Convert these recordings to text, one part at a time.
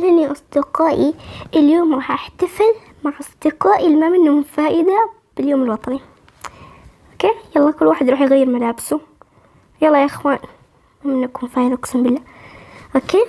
أهلا يا أصدقائي. اليوم راح أحتفل مع أصدقائي اللي ما منهم فائدة باليوم الوطني. أوكي يلا كل واحد يروح يغير ملابسه. يلا يا إخوان ما منكم فائدة أقسم بالله. أوكي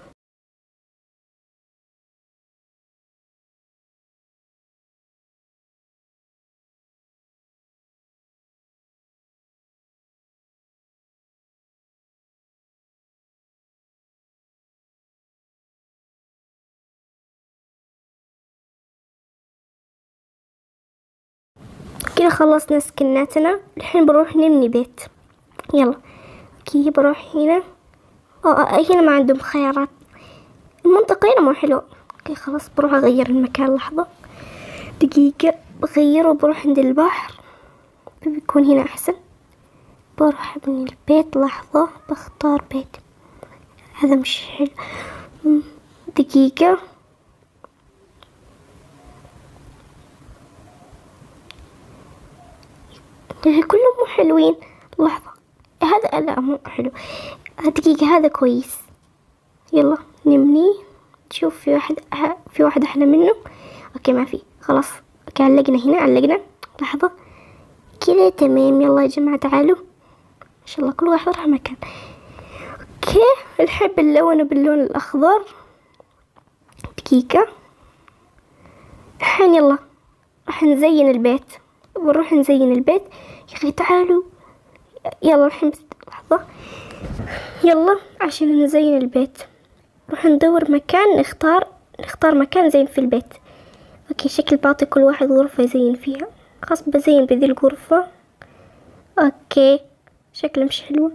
كده خلصنا سكناتنا. الحين بروح نبني بيت. يلا اوكي بروح هنا. هنا ما عندهم خيارات، المنطقة هنا مو حلوة. اوكي خلاص بروح اغير المكان. لحظة دقيقة بغيره وبروح عند البحر، بيكون هنا احسن. بروح ابني البيت. لحظة بختار بيت، هذا مش حلو. دقيقة كلهم مو حلوين. لحظة هذا لا مو حلو. دقيقة هذا كويس. يلا نبني. تشوف في واحد أحلى منه. أوكي ما في خلاص. أوكي علقنا هنا علقنا. لحظة كذا تمام. يلا يا جماعة تعالوا إن شاء الله كل واحد راح مكان. أوكي الحين بنلونه باللون الأخضر. دقيقة الحين يلا راح نزين البيت. بنروح نزين البيت يا أخي تعالوا. يلا الحين لحظة. يلا عشان نزين البيت نروح ندور مكان. نختار مكان زين في البيت. اوكي شكل بعطي كل واحد غرفة يزين فيها. خلاص بزين بذي الغرفة. اوكي شكله مش حلو.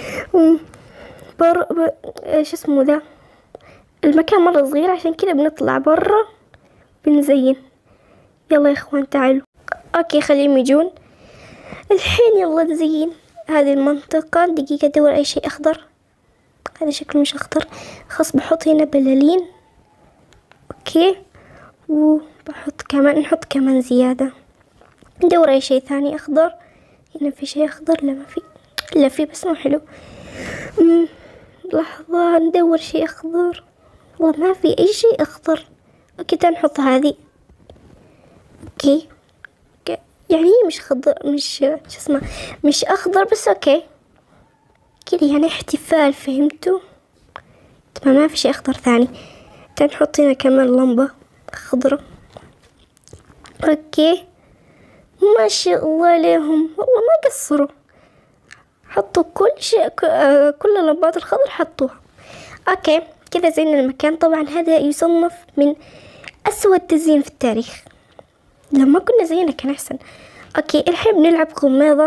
ايش اسمه ذا المكان مرة صغير عشان كده بنطلع برا بنزين. يلا يا اخوان تعالوا. اوكي خليهم يجون الحين. يلا نزين هذه المنطقة. دقيقة ادور اي شيء اخضر. هذا شكله مش اخضر. خلاص بحط هنا بلالين. اوكي وبحط كمان نحط كمان زيادة. ندور اي شيء ثاني اخضر. هنا في شيء اخضر؟ لا ما في. لا في بس مو حلو. لحظة ندور شيء اخضر. والله ما في اي شيء اخضر. اوكي تعال نحط هذه. اوكي يعني مش خضر مش شو اسمه مش اخضر بس اوكي كذا يعني احتفال فهمتوا. طبعا ما في شيء اخضر ثاني. تعال نحط هنا كمان لمبة خضرة. اوكي ما شاء الله عليهم والله ما قصروا. حطوا كل شيء كل اللمبات الخضر حطوها. اوكي كذا زين المكان. طبعا هذا يصنف من اسوأ تزيين في التاريخ. لما كنا زينا كان احسن. اوكي الحين بنلعب غميضة.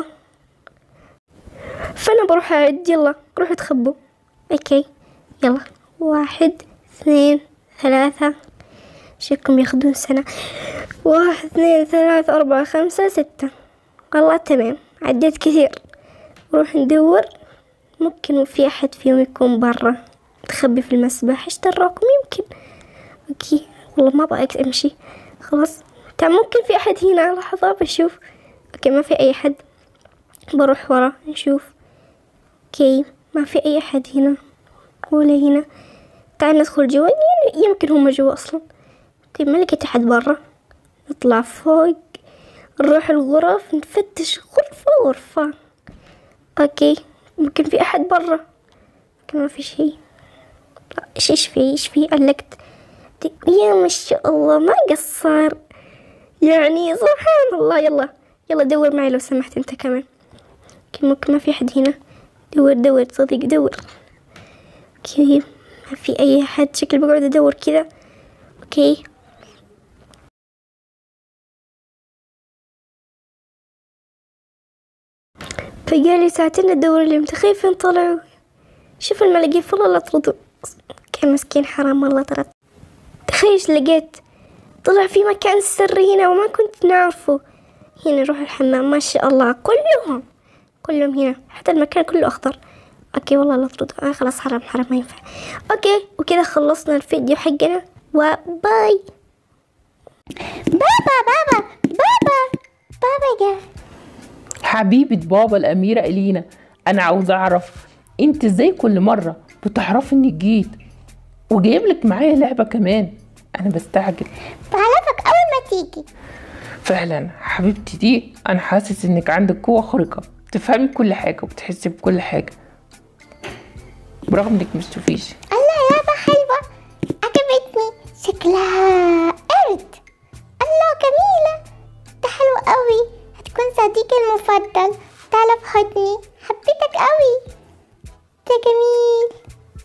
فانا بروح اعد. يلا روحوا تخبوا. اوكي يلا 1 2 3. شكلهم ياخدون سنة. 1 2 3 4 5 6. والله تمام عديت كثير. نروح ندور. ممكن في احد فيهم يكون برا تخبي في المسبح. ايش دراكم يمكن. اوكي والله ما ابغى امشي خلاص. ممكن في احد هنا. لحظة بشوف. اوكي ما في اي احد. بروح ورا نشوف. اوكي ما في اي احد هنا ولا هنا. تعال ندخل جوا. يمكن هم جوا اصلا. اوكي ما لقيت احد برا. نطلع فوق نروح الغرف نفتش غرفة غرفة. اوكي ممكن في احد برا. اوكي ما في شيء. ايش في علقت. يا ما شاء الله ما قصر يعني سبحان الله. يلا دور معي لو سمحت انت كمان. اوكي ممكن ما في احد هنا. دور صديق دور. اوكي ما في اي احد. شكل بقعد ادور كذا. اوكي فقالي ساعتين ادور اليوم. تخيل فين طلعوا. شوف الملاقيف والله لا طردوا. كان مسكين حرام والله طرد. تخيل ايش لقيت. طلع في مكان سري هنا وما كنت نعرفه. هنا نروح الحمام. ما شاء الله كلهم هنا. حتى المكان كله اخضر. اوكي والله لا ترد. خلاص حرام ما ينفع. اوكي وكذا خلصنا الفيديو حقنا وباي. بابا جاء. حبيبة بابا الأميرة إلينا، أنا عاوزة أعرف أنت إزاي كل مرة بتعرفي إنك جيت وجايب لك معايا لعبة كمان. انا بستعجل. بعرفك اول ما تيجي. فعلا حبيبتي دي، انا حاسس انك عندك قوة خارقة، بتفهمي كل حاجة وبتحسي بكل حاجة برغم انك مش تشوفيش. الله، لعبة حلوة عجبتني، شكلها قرد. الله جميلة، ده حلو قوي، هتكون صديقي المفضل. تعالى في حضني، حبيتك قوي، ده جميل.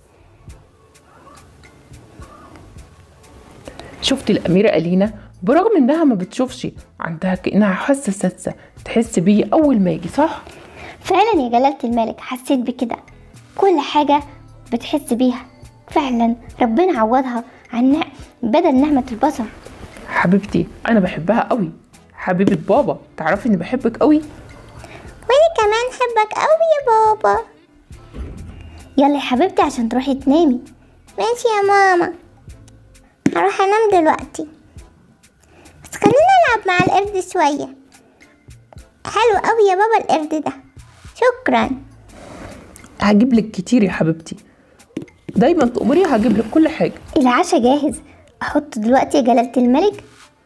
شفتي الأميرة ألينا؟ برغم إنها ما بتشوفش، عندها كأنها حاسة سادسة، تحس بيه أول ما يجي، صح؟ فعلا يا جلالة الملك، حسيت بكده، كل حاجة بتحس بيها. فعلا ربنا عوضها عن بدل نعمة البصر. حبيبتي أنا بحبها قوي، حبيبة بابا، تعرفي إني بحبك قوي. وانا كمان حبك قوي يا بابا. يلا يا حبيبتي عشان تروحي تنامي. ماشي يا ماما، هروح انام دلوقتي، بس خلينا نلعب مع القرد شوية. حلو قوي يا بابا القرد ده، شكرا. هجيب لك كتير يا حبيبتي، دايما تأمري هجيب لك كل حاجة. العشاء جاهز، احطه دلوقتي يا جلالة الملك؟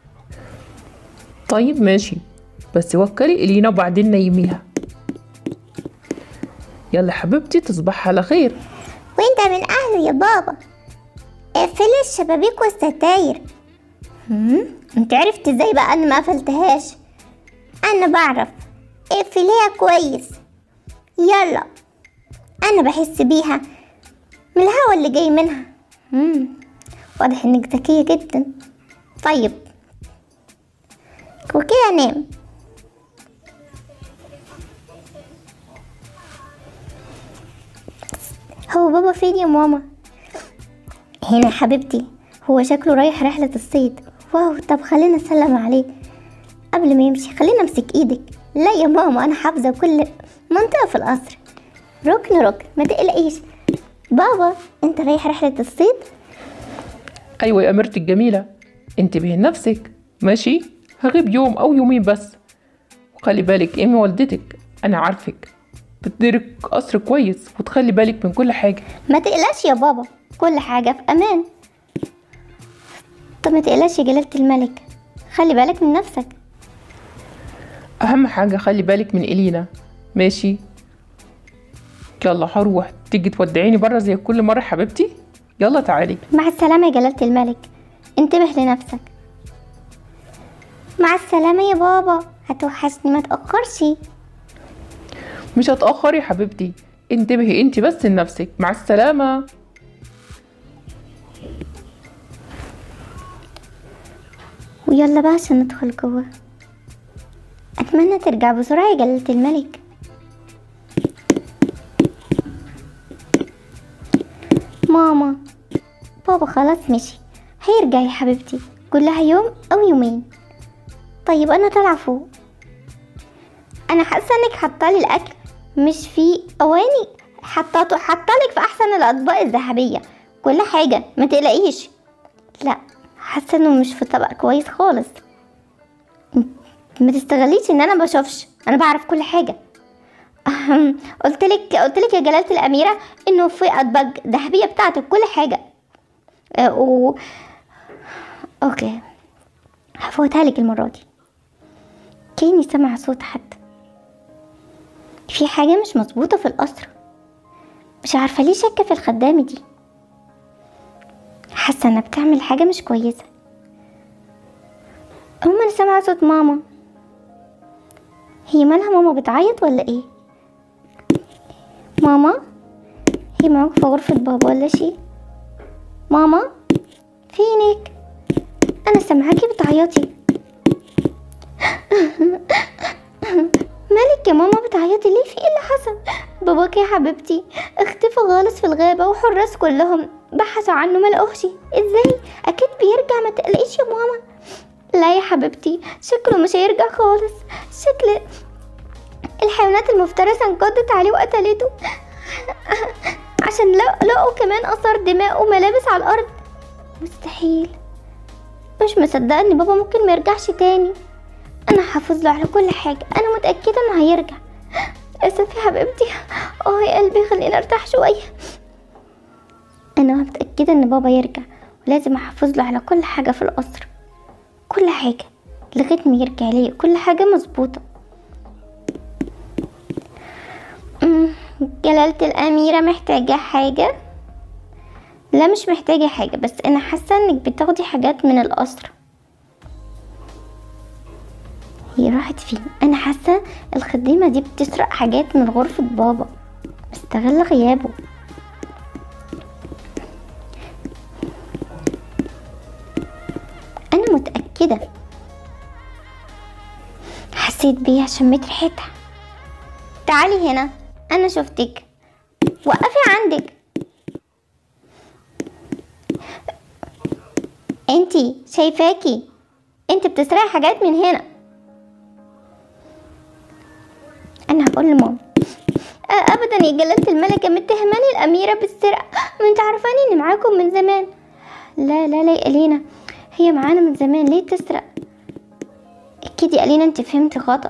طيب ماشي، بس وكلي إلينا وبعدين نيميها. يلا حبيبتي تصبح على خير. وانت من اهله يا بابا. اقفلي الشبابيك والستاير. انت عرفت ازاي بقى ان ما قفلتهاش؟ انا بعرف، اقفليها كويس. يلا، انا بحس بيها من الهوا اللي جاي منها. واضح انك ذكية جدا. طيب وكده انام. هو بابا فين يا ماما؟ هنا يا حبيبتي، هو شكله رايح رحلة الصيد. واو، طب خلينا نسلم عليه قبل ما يمشي. خلينا امسك ايدك. لا يا ماما، انا حافظة كل منطقة في القصر، ركن ركن، ما تقلقيش. بابا انت رايح رحلة الصيد؟ أيوة يا أميرتي الجميلة، انتبهي لنفسك، ماشي؟ هغيب يوم أو يومين بس، وخلي بالك إيمي والدتك، أنا عارفك بتديرك قصر كويس وتخلي بالك من كل حاجة. ما تقلقش يا بابا، كل حاجة في امان. طب ما تقلقش يا جلالة الملك، خلي بالك من نفسك. أهم حاجة خلي بالك من إلينا، ماشي؟ يلا هروح، تيجي تودعيني برا زي كل مرة حبيبتي؟ يلا تعالي. مع السلامة يا جلالة الملك، انتبه لنفسك. مع السلامة يا بابا، هتوحشني، ما تأخرش. مش هتأخر يا حبيبتي، انتبهي انت بس لنفسك. مع السلامة. ويلا بقى عشان ندخل جوه. اتمنى ترجع بسرعة يا جلالة الملك. ماما، بابا خلاص مشي، هيرجع يا حبيبتي، كلها يوم او يومين. طيب انا طالعة فوق. انا حاسة انك حطالي الاكل مش في اواني، حطالك في احسن الاطباق الذهبية، كل حاجة، ما تقلقيش. لا، حاسة انه مش في طبق كويس خالص. ما تستغليش ان انا بشوفش، انا بعرف كل حاجة. قلتلك يا جلالة الأميرة إنه في أطباق ذهبية بتاعتك كل حاجة. أوكي، هفوتها لك المرة دي. كأني سمع صوت حد. في حاجة مش مظبوطة في القصر، مش عارفة ليه شاكة في الخدامة دي، حاسة إنها بتعمل حاجة مش كويسة. أنا سامعة صوت ماما. هي مالها ماما، بتعيط ولا إيه؟ ماما، هي معاك في غرفة بابا ولا شي؟ ماما فينك؟ انا سامعاكي بتعيطي. مالك يا ماما بتعيطي ليه؟ في ايه اللي حصل؟ باباك يا حبيبتي اختفى خالص في الغابة، وحراس كلهم بحثوا عنه ملقوهش. ازاي؟ اكيد بيرجع، ما تقلقيش يا ماما. لا يا حبيبتي، شكله مش هيرجع خالص، شكل الحيوانات المفترسة انقضت عليه وقتلته، عشان لقوا كمان اثار دماء وملابس على الارض. مستحيل، مش مصدقه ان بابا ممكن ما يرجعش تاني. انا حافظ له على كل حاجه، انا متاكده انه هيرجع. اسف يا حبيبتي، يا قلبي، خلينا ارتاح شويه. انا متأكدة ان بابا يرجع، ولازم احافظ له على كل حاجة في القصر، كل حاجة لغاية ما يرجع لي كل حاجة مظبوطة. جلالة الأميرة محتاجة حاجة؟ لا مش محتاجة حاجة، بس أنا حاسة إنك بتاخدي حاجات من القصر. هي راحت فين؟ أنا حاسة الخديمة دي بتسرق حاجات من غرفة بابا، مستغلة غيابه. أنا متأكدة، حسيت بيها، شميت ريحتها. تعالي هنا، أنا شفتك، وقفي عندك. انتي شايفاكي، انتي بتسرقي حاجات من هنا. انا هقول لماما. ابدا يا جلالة الملكة، متهماني الاميرة بالسرقة، ما انت عارفاني اني معاكم من زمان. لا لا لا يا الينا، هي معانا من زمان، ليه تسرق؟ اكيد يا الينا انت فهمتي خطأ.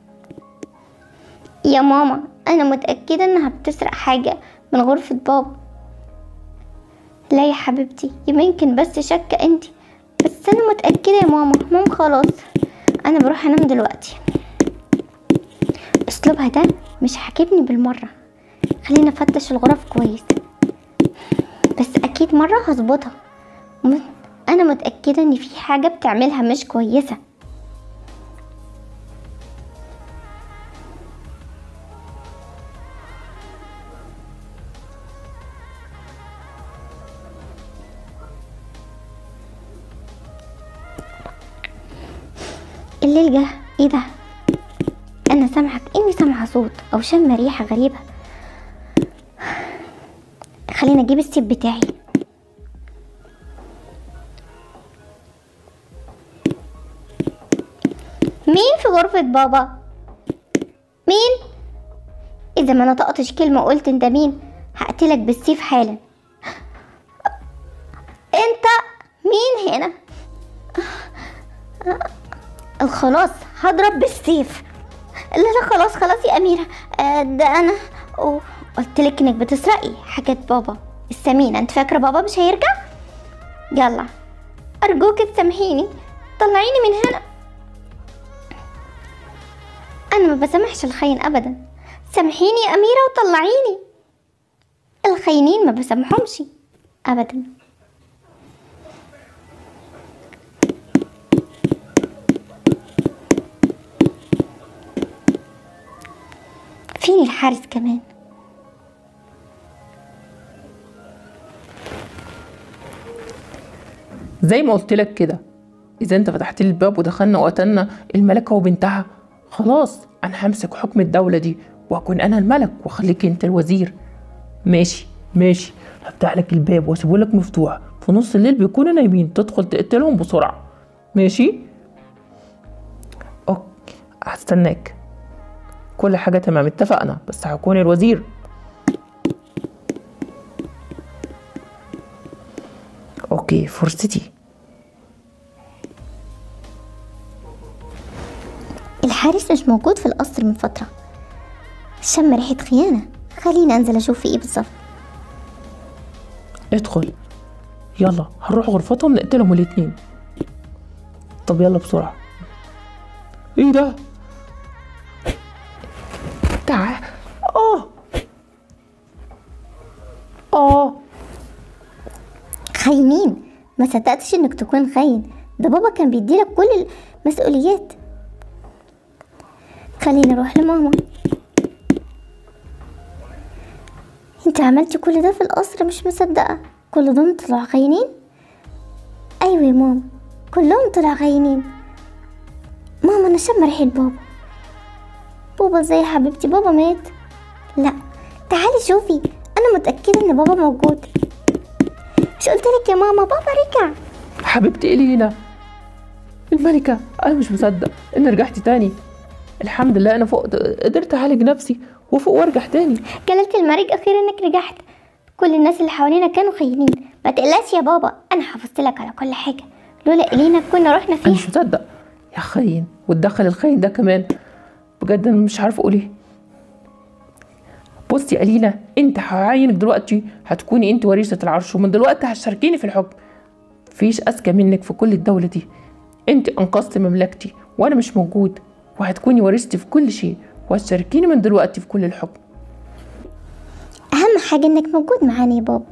يا ماما انا متأكدة انها بتسرق حاجة من غرفة بابا. لا يا حبيبتي، يمكن بس شكة انتي، بس انا متأكدة يا ماما. خلاص انا بروح انام دلوقتي. اسلوبها ده مش عاجبني بالمرة، خلينا نفتش الغرف كويس، بس اكيد مرة هظبطها. انا متأكدة ان في حاجة بتعملها مش كويسة. الليل جه. ايه ده؟ انا سامعه اني سامعه صوت او شم ريحه غريبه. خلينا اجيب السيف بتاعي. مين في غرفه بابا؟ مين؟ اذا ما نطقتش كلمه وقلت انت مين هقتلك بالسيف حالا. انت مين هنا؟ خلاص هضرب بالسيف. لا لا خلاص يا أميرة. ده أنا قلتلك إنك بتسرقي حاجات بابا الثمينة. أنت فاكرة بابا مش هيرجع؟ يلا أرجوك تسامحيني، طلعيني من هنا. أنا ما بسامحش الخاين أبدا. سامحيني يا أميرة وطلعيني. الخاينين ما بسامحهمش أبدا. فين الحارس كمان؟ زي ما قلت لك كده، اذا انت فتحت لي الباب ودخلنا وقتلنا الملكة وبنتها، خلاص انا همسك حكم الدولة دي واكون انا الملك واخليك انت الوزير. ماشي هفتح لك الباب واسيبه لك مفتوح، في نص الليل بيكونوا نايمين تدخل تقتلهم بسرعة. ماشي؟ اوكي هستناك، كل حاجة تمام، اتفقنا، بس هكون الوزير. اوكي فرصتي. الحارس مش موجود في القصر من فترة، شم ريحة خيانة. خليني انزل اشوف في ايه بالظبط. ادخل يلا، هنروح غرفتهم نقتلهم الاتنين. طب يلا بسرعة. ايه ده؟ تعال. خاينين، ما صدقتش انك تكون خاين، ده بابا كان بيديلك كل المسؤوليات. خليني اروح لماما. انت عملتي كل ده في القصر؟ مش مصدقة، كل دول طلعوا خاينين؟ ايوه يا ماما، كلهم طلعوا خاينين. ماما انا شم ريحة بابا ازاي يا حبيبتي؟ بابا مات. لا تعالي شوفي، انا متأكدة ان بابا موجود. مش قلتلك يا ماما بابا رجع؟ حبيبتي إلينا الملكة، أنا مش مصدق إن رجعتي تاني. الحمد لله أنا فوق، قدرت أعالج نفسي وفوق وارجع تاني. جلالة الملك أخيرا إنك رجعت. كل الناس اللي حوالينا كانوا خاينين، ما تقلقش يا بابا، أنا حافظت لك على كل حاجة، لولا إلينا كنا رحنا فيها. أنا مش مصدق يا خاين، وتدخل الخاين ده كمان، بجد أنا مش عارفة أقول إيه. بصي يا قليلة، انت هعينك دلوقتي هتكوني انت وريثة العرش، ومن دلوقتي هتشاركيني في الحكم. مفيش اذكى منك في كل الدولة دي. انت انقذت مملكتي وانا مش موجود، وهتكوني وريثتي في كل شيء، وهتشاركيني من دلوقتي في كل الحكم. اهم حاجة انك موجود معانا يا بابا.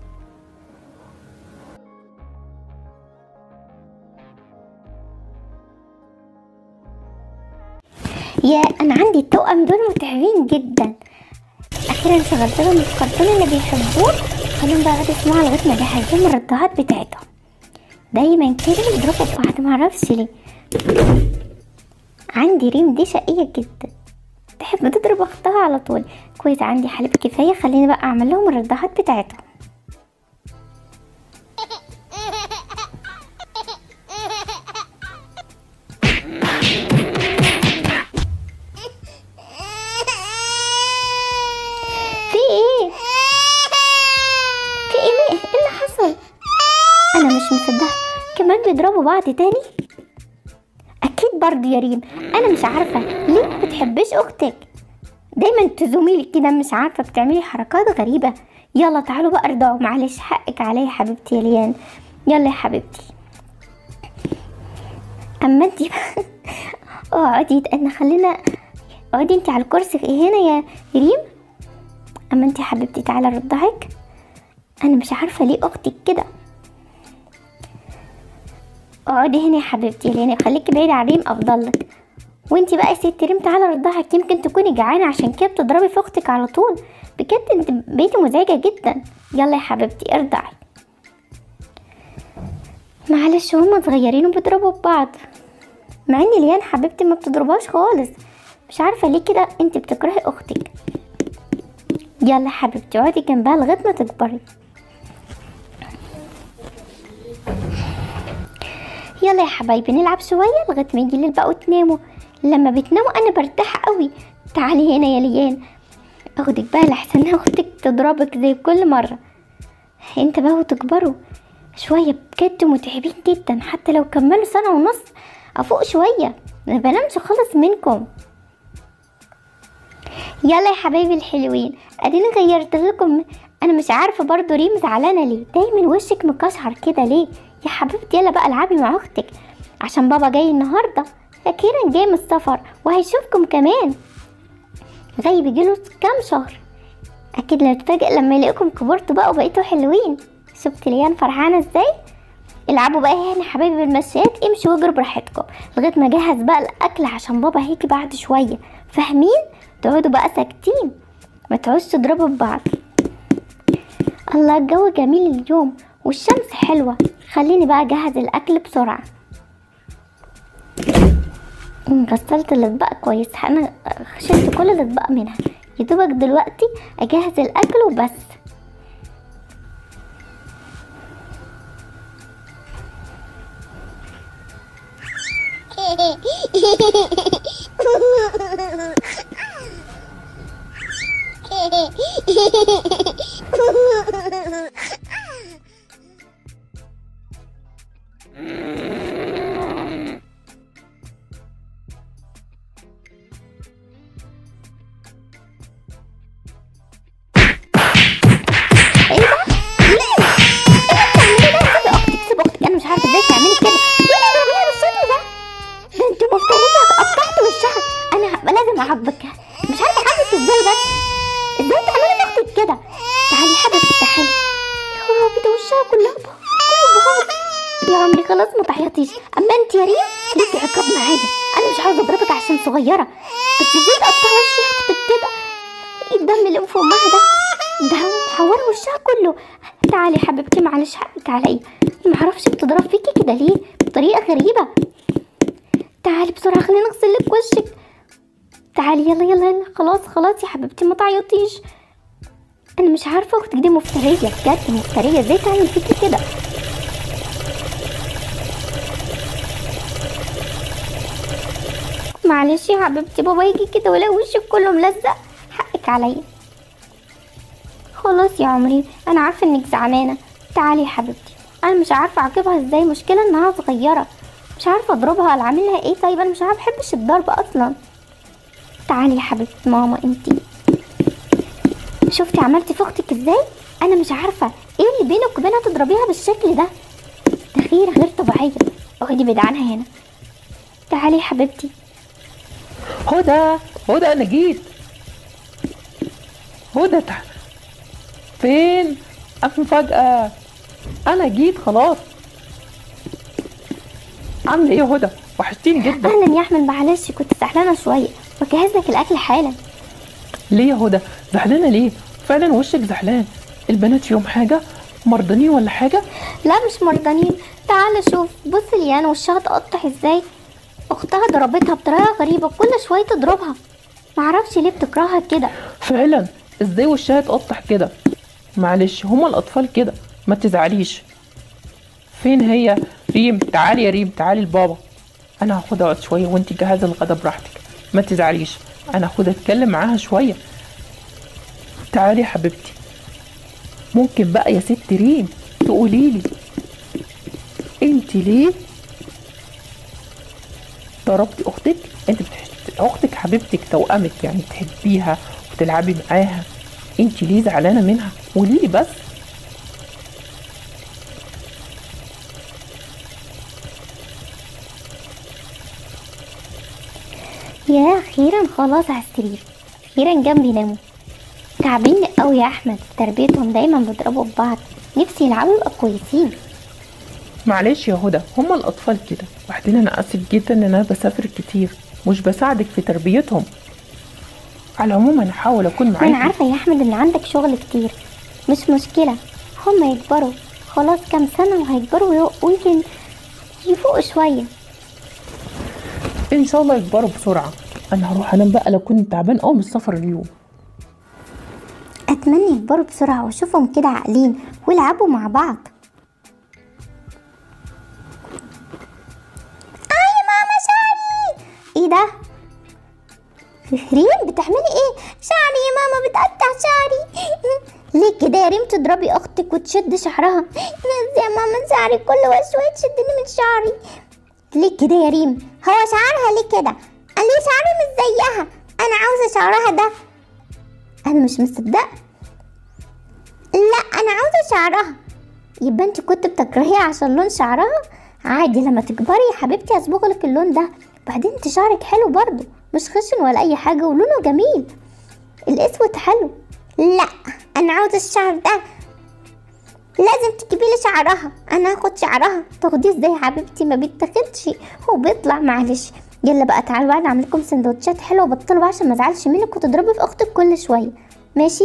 يا انا عندي التوأم دول متعبين جدا. اخيرا شغلت لهم الكرتون اللي بيحبوه، خليهم بقى يقعدوا يسمعوا لغايه ما اجهز لهم الرضاعات بتاعتهم. دايما كده يضربوا في بعض، معرفش ليه. عندي ريم دي شقيه جدا، تحب تضرب اختها على طول. كويس عندي حليب كفايه، خليني بقى اعمل لهم الرضاعات بتاعتهم. انا مش مصدقه كمان بيضربوا بعض تاني. اكيد برضه يا ريم انا مش عارفه ليه ما بتحبش اختك، دايما تزوميلي كده مش عارفه بتعملي حركات غريبه. يلا تعالوا بقى ارضعوا، معلش حقك عليا يا حبيبتي يا ليان. يلا يا حبيبتي. اما انتي اقعدي خلينا اقعدي انتي على الكرسي هنا يا ريم. اما انتي يا حبيبتي تعالى ارضعك. انا مش عارفه ليه اختك كده. اقعدي هنا يا حبيبتي لان خليكي بعيدة عن ريم افضل لك. وانتي بقى يا ست ريم تعالى رضعك، يمكن تكوني جعانه عشان كده بتضربي في اختك على طول. بجد انت بقيتي مزعجه جدا. يلا يا حبيبتي ارضعي. معلش هما صغيرين وبيضربوا ببعض، مع ان ليان حبيبتي ما بتضربهاش خالص. مش عارفه ليه كده انت بتكرهي اختك. يلا يا حبيبتي اقعدي جنبها لغايه ما تكبري. يلا يا حبايبي نلعب شويه لغايه ما يجي الليل بقى وتناموا. لما بتناموا انا برتاح قوي. تعالي هنا يا ليان اخدك بقى لحسن اختك تضربك زي كل مره. انت بقى وتكبروا شويه بجد متعبين جدا، حتى لو كملوا سنه ونص افوق شويه ما بنامش خالص منكم. يلا يا حبايبي الحلوين اديني غيرت لكم. انا مش عارفه برضو ريم زعلانه ليه، دايما وشك مكشر كده ليه يا حبيبتي؟ يلا بقى العبي مع اختك عشان بابا جاي النهارده، اخيرا جاي من السفر وهيشوفكم كمان. غايب يجيله كام شهر، اكيد هيتفاجئ لما يلاقيكم كبرتوا بقى وبقيتوا حلوين. شفت ليان فرحانه ازاي؟ العبوا بقى هنا يا حبايبي بالمشيات، امشوا واجروا براحتكم لغايه ما اجهز بقى الاكل عشان بابا هيجي بعد شويه. فاهمين؟ تقعدوا بقى ساكتين ما تقعدوش تضربوا ببعض. الله الجو جميل اليوم والشمس حلوه. خليني بقى اجهز الاكل بسرعه. غسلت الاطباق كويس، انا شلت كل الاطباق منها، يدوبك دلوقتي اجهز الاكل وبس. عبك مش عارفه حبك ازاي، بس ازاي تعملي في اختك كده؟ تعالي حبيبتي تعالي. يا خرابي ده وشها كلها بهار. يا عمري خلاص ما تعيطيش. اما انت يا ريم ليكي عقاب معايا، انا مش عاوزه اضربك عشان صغيره، بس ازاي تقطعي وش اختك كده؟ ايه الدم اللي في امها ده محوره وشها كله. تعالي حبيبتي معلش حقك عليا، معرفش بتضرب فيكي كده ليه بطريقه غريبه. تعالي بسرعه خلينا نغسل لك وشك. تعالي يلا يلا يلا. خلاص يا حبيبتي ما تعيطيش. انا مش عارفه اختك دي مفتريه بجد، مفتريه ازاي تعمل فيكي كده؟ معلش يا حبيبتي بابا يجي كده ولا وشك كله ملزق، حقك عليا. خلاص يا عمري انا عارفه انك زعلانه. تعالي يا حبيبتي، انا مش عارفه اعاقبها ازاي، مشكله انها صغيره مش عارفه اضربها ولا اعمل لها ايه. طيب انا مش عارفه بحبش الضرب اصلا. تعالي يا حبيبتي ماما انتي شفتي عملتي في اختك ازاي؟ انا مش عارفه ايه اللي بينك وبينها تضربيها بالشكل ده. ده غير طبيعيه. اقعدي بعيد عنها هنا. تعالي يا حبيبتي. هدى انا جيت. هدى فين؟ مفاجأة، انا جيت خلاص. عامله ايه يا هدى؟ وحشتيني جدا. اهلا يا احمد، معلش كنت زعلانه شويه، بجهز لك الاكل حالا. ليه يا هدى زعلانه ليه؟ فعلا وشك زعلان. البنات فيهم حاجه؟ مرضانين ولا حاجه؟ لا مش مرضانين. تعالى شوف، بص ليانا وشها تقطع ازاي. اختها ضربتها بطريقه غريبه، كل شويه تضربها، معرفش ليه بتكرهها كده. فعلا ازاي وشها تقطع كده؟ معلش هما الاطفال كده، ما تزعليش. فين هي ريم؟ تعالي يا ريم، تعالي لبابا. انا هاخدها اقعد شويه وانتي جهزي الغدا براحتك، ما تزعليش. انا هاخدها اتكلم معاها شويه. تعالي يا حبيبتي. ممكن بقى يا ست ريم تقوليلي انت ليه ضربتي اختك؟ انت اختك حبيبتك توأمك، يعني تحبيها وتلعبي معاها، انت ليه زعلانه منها؟ قوليلي بس. يا اخيرا خلاص على السرير، اخيرا جنبي يناموا. تعبيني قوي يا احمد، تربيتهم دايما بيضربوا في بعض، نفسي يلعبوا يبقوا كويسين. معلش يا هدى، هما الاطفال كده. وبعدين انا اسف جدا ان انا بسافر كتير، مش بساعدك في تربيتهم. على العموم انا هحاول اكون معاكي. انا عارفه يا احمد ان عندك شغل كتير، مش مشكله، هما يكبروا خلاص كام سنه وهيكبروا ويمكن يفوقوا شويه. ان شاء الله يكبروا بسرعه. انا هروح انام بقى، لو كنت تعبان قوي من السفر اليوم. اتمنى يكبروا بسرعه واشوفهم كده عاقلين ويلعبوا مع بعض. اي ماما شعري. ايه ده؟ ريم بتعملي ايه؟ شعري يا ماما، بتقطع شعري. ليه كده يا ريم تضربي اختك وتشد شعرها؟ بس يا ماما شعري كل شويه تشدني من شعري. ليه كده يا ريم؟ هو شعرها ليه كده؟ قال لي شعري مش زيها، انا عاوزه شعرها ده. انا مش مصدقه. لا انا عاوزه شعرها. يبقى انت كنت بتكرهيها عشان لون شعرها؟ عادي، لما تكبري يا حبيبتي هصبغلك اللون ده. بعدين انت شعرك حلو برضو، مش خشن ولا اي حاجه، ولونه جميل. الاسود حلو. لا انا عاوزه الشعر ده، لازم تجيبي لي شعرها. انا هاخد شعرها. تاخديه ازاي يا حبيبتي؟ ما بيتاخدش، هو بيطلع. معلش يلا بقى تعالوا بقى نعمل لكم سندوتشات حلوه، بطلوا بقى عشان ما ازعلش منك وتضربي في اختك كل شويه، ماشي؟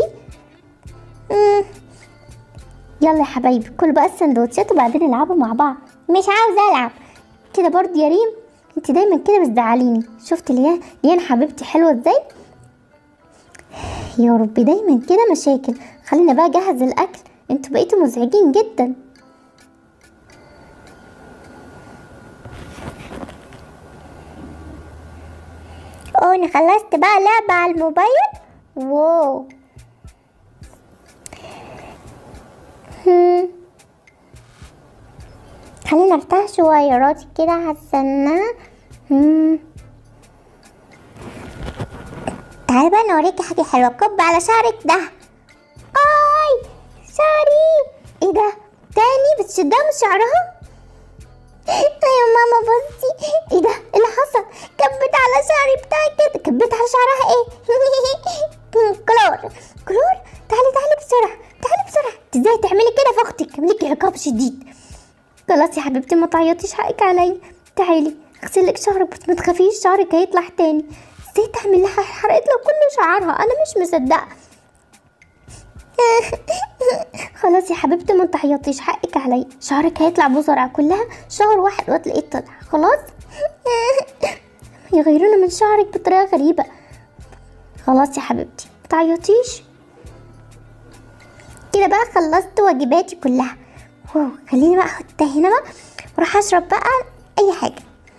يلا يا حبايبي كلوا بقى السندوتشات وبعدين العبوا مع بعض. مش عاوزه العب كده برضه يا ريم، انت دايما كده بتزعليني. شفت ليان حبيبتي حلوه ازاي؟ يا ربي دايما كده مشاكل. خلينا بقى اجهز الاكل، انتوا بقيتوا مزعجين جدا. انا خلصت بقى لعبة على الموبايل. واو. خلينا ارتاح شوية، راسي كده هستنى. تعالي بقى نوريكي حاجة حلوة. كب على شعرك ده. اي شعري. ايه ده؟ تاني بتشدها من شعرها؟ ايوه ماما بصي. ايه ده؟ ايه اللي حصل؟ كبت على شعري بتاعي كده. كبت على شعرها ايه؟ كلور. تعالي بسرعة، تعالي بسرعة. انت ازاي تعملي كده في اختك؟ عمليكي عقاب شديد. خلاص يا حبيبتي ما تعيطيش، حقك عليا. تعالي اغسلك شعرك، بس ما تخافيش شعرك هيطلع تاني. ازاي تعمل لها؟ حرقت له كل شعرها، انا مش مصدقه. خلاص يا حبيبتي ما تعيطيش، حقك عليا. شعرك هيطلع بسرعه، كلها شهر واحد وتلاقيه طلع خلاص. يغيرونا من شعرك بطريقه غريبه. خلاص يا حبيبتي ما تعيطيش. كده بقى خلصت واجباتي كلها. واو، خليني بقى احطها هنا بقى واروح اشرب بقى اي حاجه.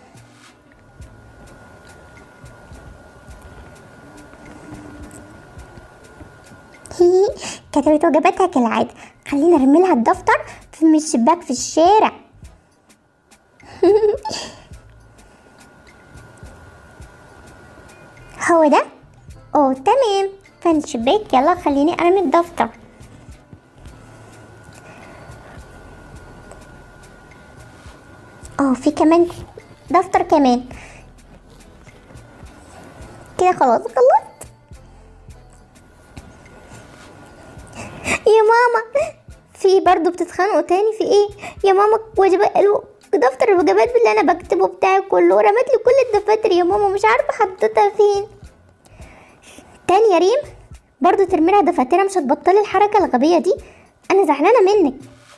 كتبت وجباتها كالعادة. خلينا نرمي لها الدفتر من الشباك في الشارع. هو ده؟ تمام. واقفة عند الشباك. يلا خليني ارمي الدفتر. في كمان دفتر كمان كده. خلاص خلصت. يا ماما في برضو بتتخانقوا تاني؟ في ايه يا ماما؟ دفتر الوجبات اللي انا بكتبه بتاعي كله رمت لي كل الدفاتر يا ماما، مش عارفه حطيتها فين. تاني يا ريم برضو ترمي لها دفاترها؟ مش هتبطلي الحركه الغبيه دي، انا زعلانه منك.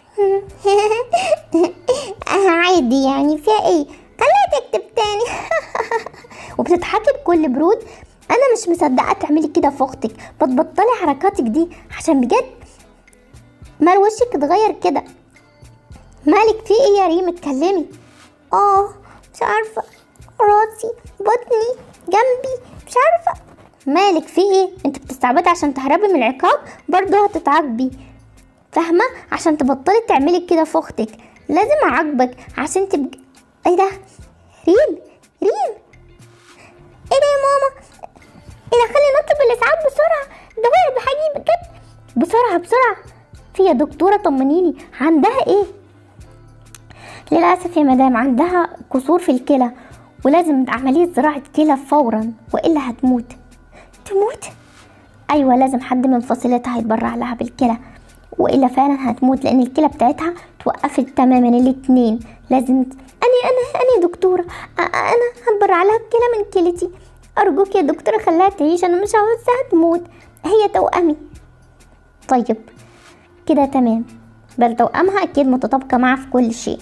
عادي يعني، فيها ايه؟ خليها تكتب تاني. وبتضحكي بكل برود. انا مش مصدقه تعملي كده في اختك، بتبطلي حركاتك دي عشان بجد مال وشك اتغير كده. مالك في ايه يا ريم؟ اتكلمي. مش عارفه، راسي، بطني، جنبي، مش عارفه. مالك في ايه؟ انت بتستعبطي عشان تهربي من العقاب؟ برضه هتتعاقبي، فاهمه؟ عشان تبطلي تعملي كده في اختك لازم اعاقبك عشان ايه ده؟ ريم ايه ده يا ماما؟ ايه ده؟ خلي نطلب الاسعاف بسرعه، ده وقع بحاجه بجد. بسرعه. في يا دكتوره طمنيني، عندها ايه؟ للاسف يا مدام عندها كسور في الكلى ولازم عمليه زراعه كلى فورا والا هتموت. تموت؟ ايوه، لازم حد من فصيلتها يتبرع لها بالكلى والا فعلا هتموت، لان الكلى بتاعتها توقفت تماما الاتنين. لازم انا يا دكتوره، انا هتبرع لها بكلى من كلتي. ارجوك يا دكتوره خليها تعيش، انا مش عاوزاها تموت، هي توأمي. طيب كده تمام، بل توأمها اكيد متطابقه معها في كل شيء.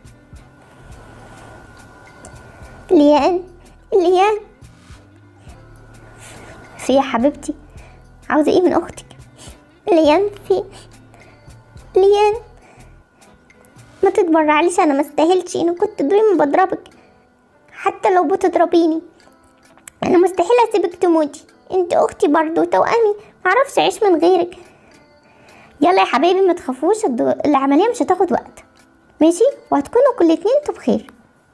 ليان في يا حبيبتي؟ عاوزه ايه من اختك؟ ليان ما تتبرعليش، انا ما استاهلش. انا كنت دايما بضربك، حتى لو بتضربيني انا مستحيل اسيبك تموتي. انت اختي برضو توأمي، معرفش اعيش من غيرك. يلا يا حبايبي ما تخافوش، العمليه مش هتاخد وقت، ماشي؟ وهتكونوا كل اتنين بخير.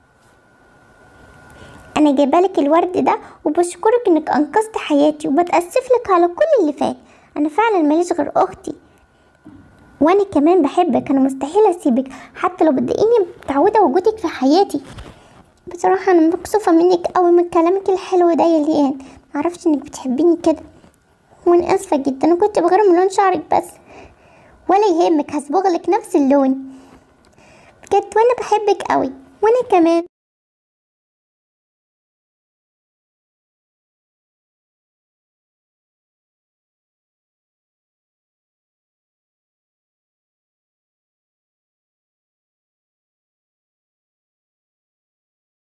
انا جايبالك الورد ده وبشكرك انك انقذت حياتي، وبتأسف لك على كل اللي فات. انا فعلا ماليش غير اختي، وانا كمان بحبك، انا مستحيل اسيبك حتى لو بتضايقيني. متعوده وجودك في حياتي. بصراحه انا مكسوفه منك قوي من كلامك الحلو ده يا ليان، معرفش انك بتحبيني كده، وانا اسفه جدا. انا كنت بغير من لون شعرك بس، ولا يهمك هصبغلك نفس اللون بجد، وانا بحبك قوي. وانا كمان.